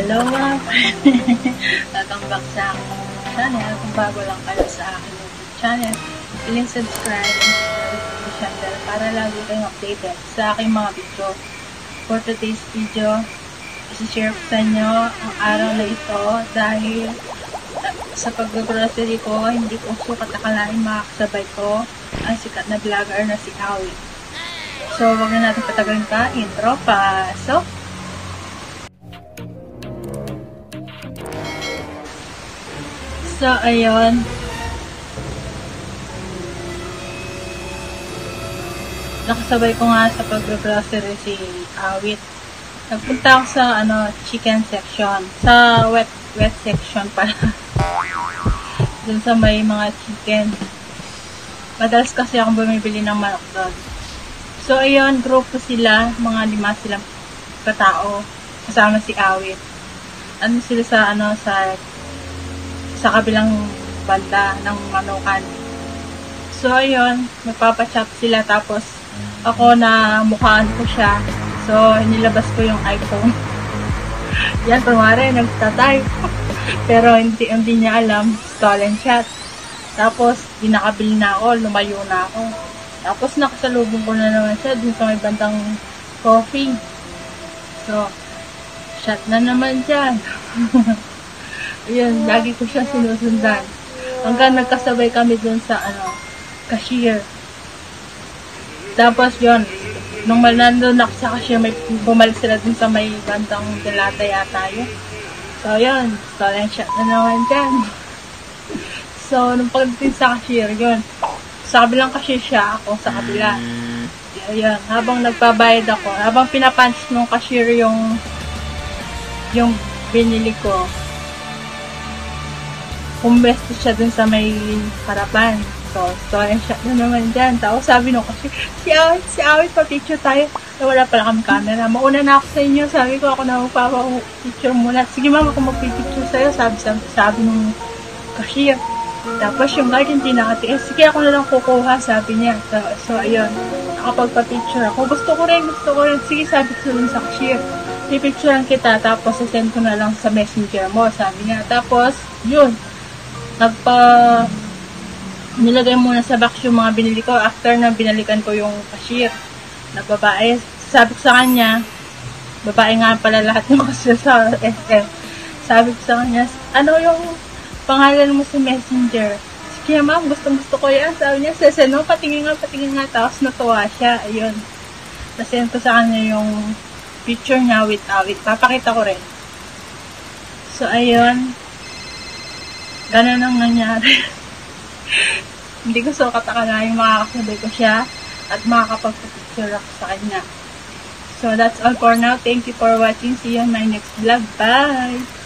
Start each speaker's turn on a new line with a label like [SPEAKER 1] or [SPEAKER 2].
[SPEAKER 1] Hello mga welcome back sa aking channel. Kung bago lang kayo sa aking YouTube channel, please subscribe and notification bell para lagi kayong updated sa aking mga video. For today's video, isi-share ko sa inyo ang araw na ito dahil sa pag-grocery ko, hindi ko sukat akalain makakasabay ko ang sikat na vlogger na si Awi. So, wag na natin patagalin ka, intro pa. So, ayun. Nakasabay ko nga sa pag-grocery si Awit. Nagpunta ako sa chicken section. Sa wet section pala. Dun sa may mga chicken. Madalas kasi akong bumibili ng manok doon. So, ayun. Grupo sila. Mga 5 silang katao. Kasama si Awit. Ano sila sa kabilang banda ng manukan. So, ayun, magpapachop sila, tapos ako na mukhaan ko siya. So, nilabas ko yung iPhone. Yan, kumare, nagtatay. Pero hindi niya alam, stolen shot. Tapos, dinakabili na ako, lumayo na ako. Tapos, nakasalubong ko na naman siya dun sa may bandang coffee. So, shot na naman dyan. Ayun, lagi ko siya sinusundan. Hanggang nagkasabay kami dun sa, cashier. Tapos yun, nung nandun ako sa cashier, may bumalik sila dun sa may bandang Delata yata yun. So yun, stolen shot na naman dyan. So, nung pagdating sa cashier, yun, sa kabilang cashier siya, ako sa kabila. Ayun, habang nagbabayad ako, habang pinapunch nung cashier yung binili ko, pumbesto siya dun sa may harapan. So, stolen shot na naman dyan. Tapos sabi nung kasi, si Awit, pa-picture tayo. Wala pala kami camera. Mauna na ako sa inyo. Sabi ko, ako na magpapa-picture muna. Sige ma'am, ako mag-picture sa'yo. Sabi nung cashier. Tapos yung guard hindi nakatiis. Sige, ako na lang kukuha, sabi niya. So ayun. Nakapagpa-picture ako. Gusto ko rin. Sige, sabi ko dun sa cashier. Pipicturean kita. Tapos, send ko na lang sa messenger mo, sabi niya. Tapos, yun. Nilagay muna sa box yung mga binili ko after na binalikan ko yung cashier na babae. Sabi ko sa kanya, babae nga pala lahat ng cashier sa SM. Sabi ko sa kanya, ano yung pangalan mo sa messenger? Sige ma'am, gustong ko yan. Sabi niya, seseno, patingin nga. Tapos natuwa siya. Ayun. Nasend ko sa kanya yung picture niya with Awit. Papakita ko rin. So, ayun. Ganun ang nangyari. Hindi ko sukat akalain makakasabay ko siya at makakapagpapicture ako sa kanya. So, that's all for now. Thank you for watching. See you on my next vlog. Bye!